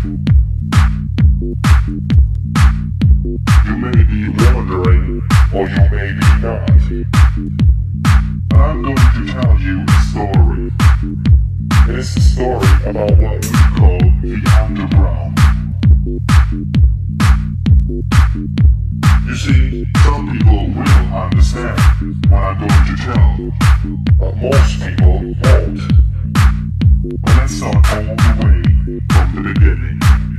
You may be wondering, or you may be not. I'm going to tell you a story. It's a story about what we call the underground. You see, some people will understand what I'm going to tell, but most people won't. But let's start all the way from the beginning.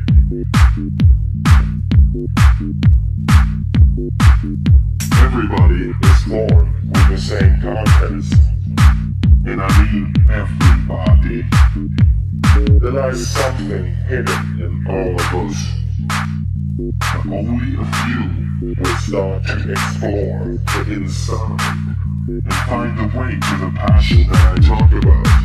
Everybody is born with the same contents, and I mean everybody. There lies something hidden in all of us, but only a few will start to explore the inside and find the way to the passion that I talk about.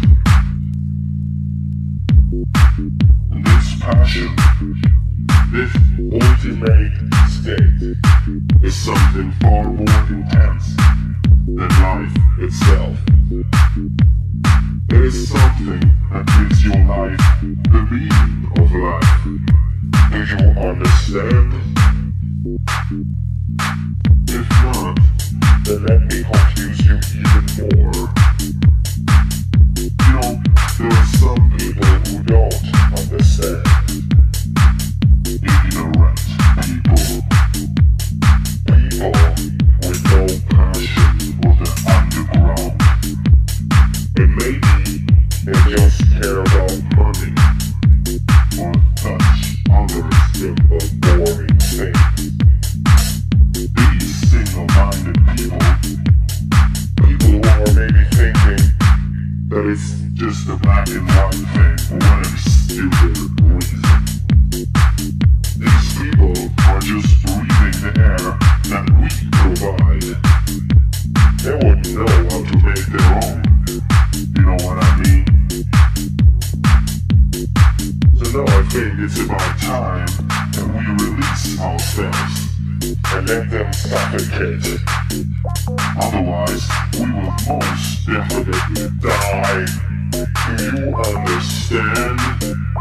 And this passion, this ultimate state, is something far more intense than life itself. It is something that gives your life the meaning of life. Do you understand? If not, then let me confuse you even more. You know, there are some people who don't understand. Ignorant people. People with no passion for the underground. And maybe they just care about money or such other simple, boring things. These single-minded people who are maybe thinking that it's just a black and white thing for whatever stupid reason. These people are just breathing the air that we provide. They wouldn't know how to make their own. You know what I mean? So now I think it's about time that we release ourselves and let them suffocate. Otherwise, we will most definitely die. Do you understand?